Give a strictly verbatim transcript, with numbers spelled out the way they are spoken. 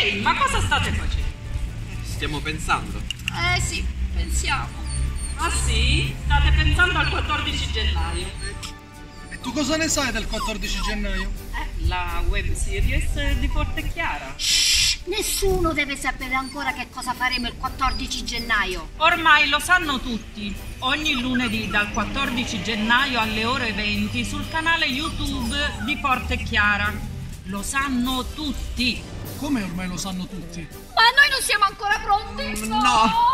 Ehi, ma cosa state facendo? Stiamo pensando. Eh sì, pensiamo. Ah sì? State pensando al quattordici gennaio? E tu cosa ne sai del quattordici gennaio? Eh, la web series di Forte Chiara. Shh, nessuno deve sapere ancora che cosa faremo il quattordici gennaio. Ormai lo sanno tutti. Ogni lunedì dal quattordici gennaio alle ore venti sul canale YouTube di Forte Chiara. Lo sanno tutti. Come ormai lo sanno tutti? Ma noi non siamo ancora pronti? No!